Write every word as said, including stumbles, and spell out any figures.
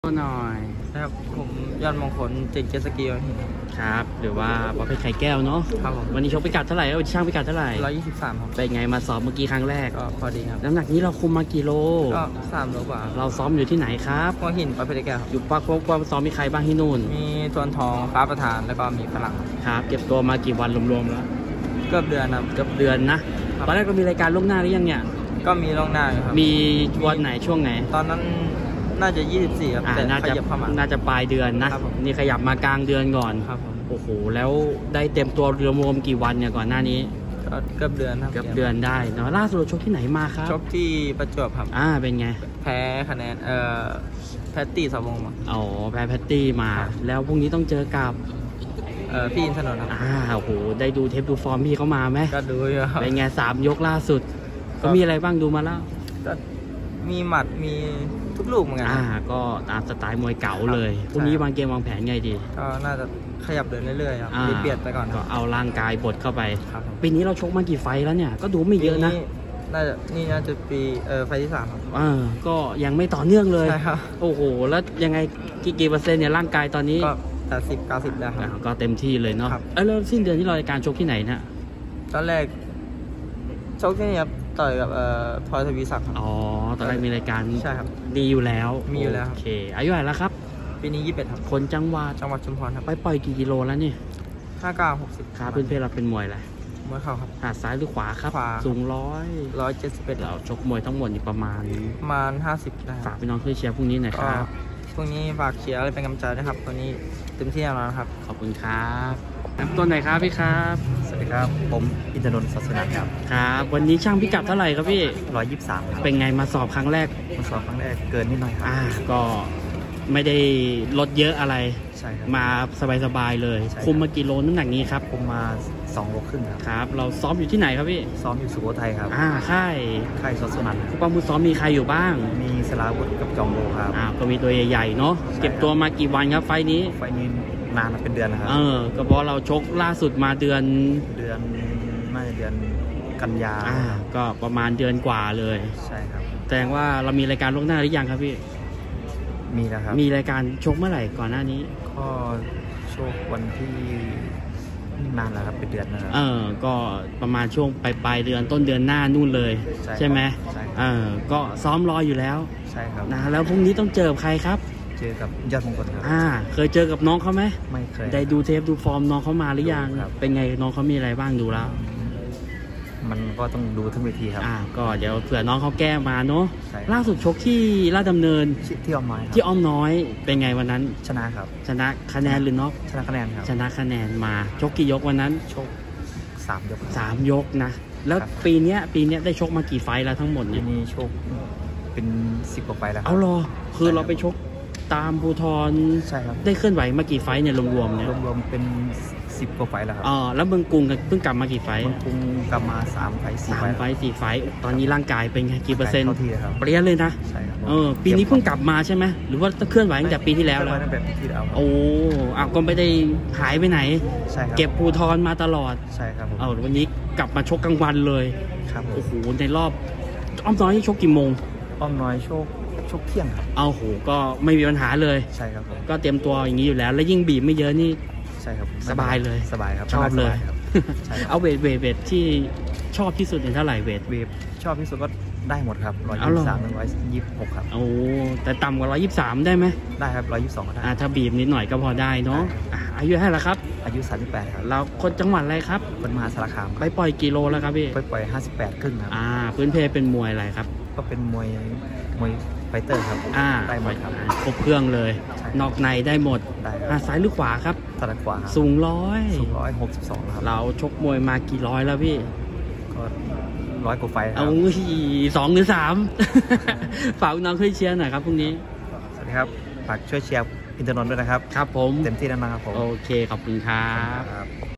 ตัวหน่อยนะครับผมยอดมงคลเจ๋งเจสกีครับหรือว่าประเภทไข่แก้วเนาะครับผมวันนี้ชกพิกัดเท่าไหร่เอาช่างพิกัดเท่าไหร่ร้อยยี่สิบสามครับเป็นไงมาซ้อมเมื่อกี้ครั้งแรกก็พอดีครับน้ำหนักนี้เราคุมมากี่โลก็สามโลกว่าเราซ้อมอยู่ที่ไหนครับหัวหินประเภทแก้วอยู่ปักพวกซ้อมมีใครบ้างที่นู่นมีทวนทองฟ้าประธานแล้วก็มีฝรั่งครับเก็บตัวมากี่วันรวมๆแล้วเกือบเดือนครับเกือบเดือนนะตอนแรกก็มีรายการล่วงหน้าหรือยังเนี่ยก็มีล่วงหน้าครับมีวันไหนช่วงไหนตอนนั้นน่าจะยี่สิบสี่ครับแต่น่าจะน่าจะปลายเดือนนะนี่ขยับมากลางเดือนก่อนครับโอ้โหแล้วได้เต็มตัวรวมๆกี่วันเนี่ยก่อนหน้านี้ก็เกือบเดือนครับเกือบเดือนได้เนาะล่าสุดชกที่ไหนมาครับชกที่ประจวบครับอ่าเป็นไงแพ้คะแนนเอ่อแพตตี้สาวงมาอ๋อแพ้แพตตี้มาแล้วพรุ่งนี้ต้องเจอกับเอ่อพี่อินทนนท์ครับอ่าโอ้โหได้ดูเทปดูฟอร์มพี่เขามาไหมก็ดูอยู่ครับเป็นไงสามยกล่าสุดก็มีอะไรบ้างดูมาแล้วก็มีหมัดมีทุกลูกเหมือนกันอ่าก็ตามสไตล์มวยเก๋าเลยพรุ่งนี้วางเกมวางแผนไงดีก็น่าจะขยับเดินเรื่อยๆครับเปลี่ยนไปก่อนก็เอาร่างกายบดเข้าไปปีนี้เราชกมากี่ไฟแล้วเนี่ยก็ดูไม่เยอะนะน่าจะนี่น่าจะปีเออไฟที่สามครับอ่าก็ยังไม่ต่อเนื่องเลยใช่ครับโอ้โหแล้วยังไงกี่กี่เปอร์เซ็นต์เนี่ยร่างกายตอนนี้ก็แปดสิบเก้าสิบแล้วครับก็เต็มที่เลยเนาะเออแล้วสิ้นเดือนที่เรารายการชกที่ไหนนะตอนแรกชกที่นี่ครับต่อยกับเอ่อพลอยทวีศักดิ์อ๋อตอนแรกมีรายการใช่ครับดีอยู่แล้วมีอยู่แล้วโอเคอายุเท่าไหร่แล้วครับปีนี้ยี่สิบเอ็ดครับคนจังหวัดจังหวัดชุมพรครับไปปล่อยกี่กิโลแล้วนี่ห้าเก้าหกสิบขาพื้นเพเราเป็นมวยอะไรมวยเข่าครับหาซ้ายหรือขวาครับสูงร้อยร้อยเจ็ดสิบเอ็ดเราชกมวยทั้งหมดอยู่ประมาณประมาณห้าสิบได้ฝากพี่น้องช่วยเชียร์พรุ่งนี้หน่อยครับพรุ่งนี้ฝากเชียร์อะไรเป็นกำลังใจนะครับตอนนี้เต็มที่แล้วนะครับขอบคุณครับต้นไหนครับพี่ครับสวัสดีครับผมอินทนนท์ศาสนาครับครับวันนี้ช่างพิกัดเท่าไหร่ครับพี่ร้อยยี่สิบสามเป็นไงมาสอบครั้งแรกมาสอบครั้งแรกเกินนิดหน่อยครับอ่าก็ไม่ได้ลดเยอะอะไรใช่ครับมาสบายๆเลยคุมมากี่โลน้ำหนักนี้ครับคุมมาสองโลครึ่งครับครับเราซ้อมอยู่ที่ไหนครับพี่ซ้อมอยู่สุโขทัยครับอ่าค่ายค่ายสดสนันป้อมมือซ้อมมีใครอยู่บ้างมีสลาวุธกับจองโบครับอ่าก็มีตัวใหญ่ๆเนาะเก็บตัวมากี่วันครับไฟนี้ไฟนี้นานเป็นเดือนนะครับเออก็เพราะเราชกล่าสุดมาเดือนเดือนน่าจะเดือนกันยาอ่าก็ประมาณเดือนกว่าเลยใช่ครับแสดงว่าเรามีรายการล่วงหน้าหรือยังครับพี่มีนะครับมีรายการชกเมื่อไหร่ก่อนหน้านี้ก็โชควันที่นานแล้วครับเป็นเดือนนะครับเออก็ประมาณช่วงปลายปลายเดือนต้นเดือนหน้านู่นเลยใช่ไหมใช่เออก็ซ้อมรออยู่แล้วใช่ครับนะแล้วพรุ่งนี้ต้องเจอใครครับเจอกับยอดมงคลครับอ่าเคยเจอกับน้องเขาไหมไม่เคยได้ดูเทปดูฟอร์มน้องเขามาหรือยังเป็นไงน้องเขามีอะไรบ้างดูแล้วมันก็ต้องดูทั้งเวทีครับอ่าก็เดี๋ยวเผื่อน้องเขาแก้มาเนาะล่าสุดชกที่ลาดดำเนินที่อ้อมน้อยที่อ้อมน้อยเป็นไงวันนั้นชนะครับชนะคะแนนหรือน็อกชนะคะแนนครับชนะคะแนนมาชกกี่ยกวันนั้นชกสามยกสามยกนะแล้วปีนี้ปีนี้ได้ชกมากี่ไฟแล้วทั้งหมดเนี่ยมีชกเป็นสิบกว่าไฟแล้วเอาหรอคือเราไปชกตามภูทรใช่ครับได้เคลื่อนไหวมากี่ไฟเนี่ยรวมๆเนี่ยรวมๆเป็นสิบกว่าไฟแล้วครับอ๋อแล้วเมืองกรุงเพิ่งกลับมากี่ไฟเมืองกรุงกลับมาสามไฟสี่ไฟสี่ไฟตอนนี้ร่างกายเป็นไงกี่เปอร์เซ็นต์เปลี่ยนเลยนะใช่ครับเออปีนี้เพิ่งกลับมาใช่ไหมหรือว่าเคลื่อนไหวตั้งแต่ปีที่แล้วแล้วตั้งแต่ปีที่แล้วโอ้อ่ะก็ไม่ได้หายไปไหนใช่ครับเก็บภูทรมาตลอดใช่ครับเออวันนี้กลับมาชกกลางวันเลยครับโอ้โหในรอบอ้อมน้อยชกกี่โมงอ้อมน้อยชกชกเที่ยงครับเอาโหก็ไม่มีปัญหาเลยใช่ครับก็เตรียมตัวอย่างนี้อยู่แล้วแล้วยิ่งบีบไม่เยอะนี่ใช่ครับสบายเลยสบายครับชอบเลยเอาเวทเวทเวทที่ชอบที่สุดเป็นเท่าไหร่เวทเวทชอบที่สุดก็ได้หมดครับร้อยยี่สิบสามร้อยยี่สิบหกครับโอ้แต่ต่ำกว่าร้อยยี่สิบสามได้ไหมได้ครับร้อยยี่สิบสองก็ได้ถ้าบีบนิดหน่อยก็พอได้เนาะอายุเท่าไหร่ครับอายุสามสิบแปดครับเราคนจังหวัดอะไรครับคนมหาสารคามไปปล่อยกิโลแล้วครับพี่ไปปล่อยห้าสิบแปดครึ่งครับอ่าพื้นเพเป็นมวยอะไรครับก็เป็นมวยมวยไฟเตอร์ครับอ่าได้หมดครับครบเครื่องเลยนอกในได้หมดได้ซ้ายหรือขวาครับซ้ายขวาสูงร้อยสูงร้อยหกสิบสองครับเราชกมวยมากี่ร้อยแล้วพี่ก็ร้อยกว่าไฟเอาสองหรือสามฝากน้องช่วยเชียร์หน่อยครับพรุ่งนี้สวัสดีครับฝากช่วยเชียร์อินทนนท์ด้วยนะครับครับผมเต็มที่แล้วนะครับผมโอเคขอบคุณครับ